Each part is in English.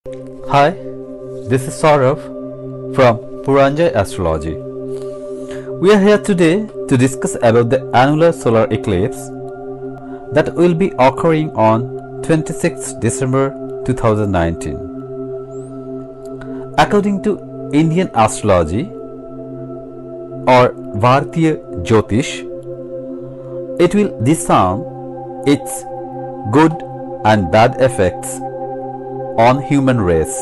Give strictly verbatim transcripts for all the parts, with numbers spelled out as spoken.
Hi, this is Saurav from Puranjay Astrology. We are here today to discuss about the annular solar eclipse that will be occurring on twenty-sixth December two thousand nineteen. According to Indian astrology or Bharatiya Jyotish, it will discern its good and bad effects on human race.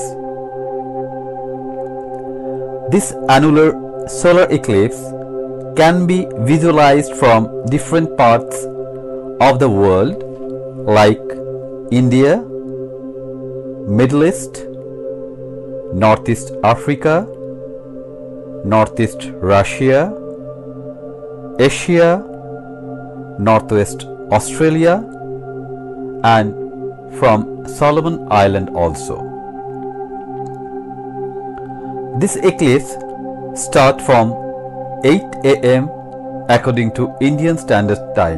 This annular solar eclipse can be visualized from different parts of the world like India, Middle East, Northeast Africa, Northeast Russia, Asia, Northwest Australia, and from Solomon Island also. This eclipse starts from eight A M according to Indian Standard Time,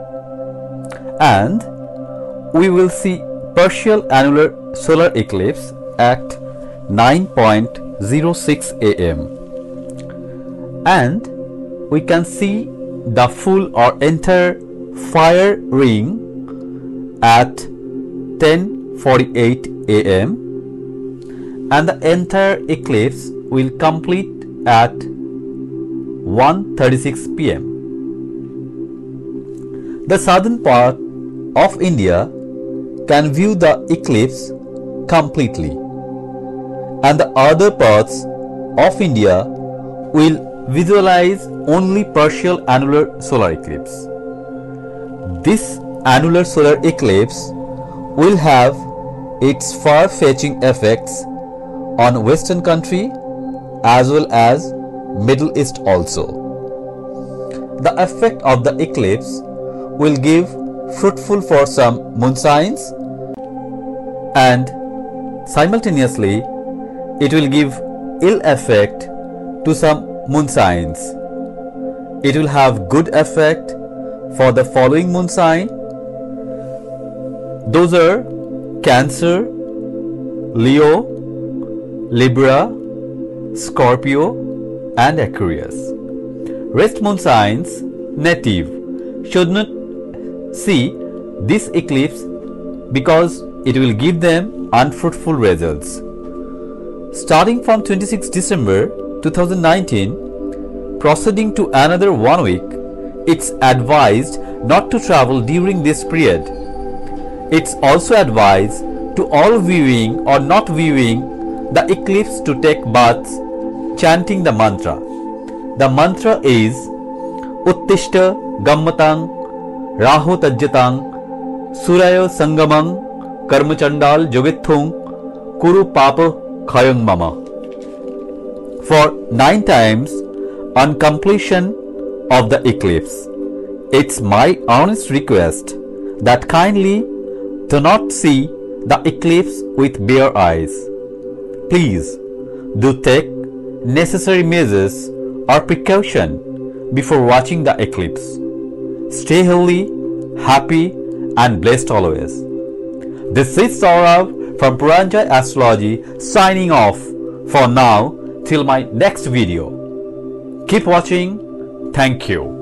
and we will see partial annular solar eclipse at nine point zero six A M, and we can see the full or entire fire ring at ten forty-eight A M, and the entire eclipse will complete at one thirty-six P M The southern part of India can view the eclipse completely, and the other parts of India will visualize only partial annular solar eclipse. This annular solar eclipse will have its far-fetching effects on Western country as well as Middle East also. The effect of the eclipse will give fruitful for some moon signs, and simultaneously it will give ill effect to some moon signs. It will have good effect for the following moon sign. Those are Cancer, Leo, Libra, Scorpio, and Aquarius. Rest moon signs native should not see this eclipse because it will give them unfruitful results. Starting from twenty-sixth December two thousand nineteen, proceeding to another one week, it's advised not to travel during this period. It's also advised to all viewing or not viewing the eclipse to take baths chanting the mantra. The mantra is Uttishta Gammatang Raho Tajjatang Surayo Sangamang Karmachandal Jogithung Kuru Papa Khayang Mama for nine times on completion of the eclipse. It's my honest request that kindly do not see the eclipse with bare eyes. Please do take necessary measures or precaution before watching the eclipse. Stay healthy, happy, and blessed always. This is Saurav from Puranjay Astrology signing off for now till my next video. Keep watching. Thank you.